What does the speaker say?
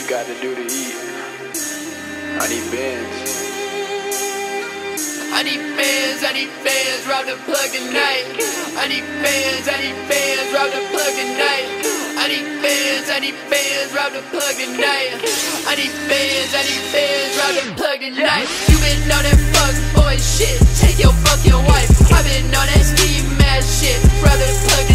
gotta do to eat. I need bands. I need bands, rob the plug tonight. I need bands, rob the plug tonight. I need bands, rob the plug tonight. I need bands, rob the plug tonight. You been on that fuck boy shit, take your fucking wife. I been on that ski mask shit, rob the plug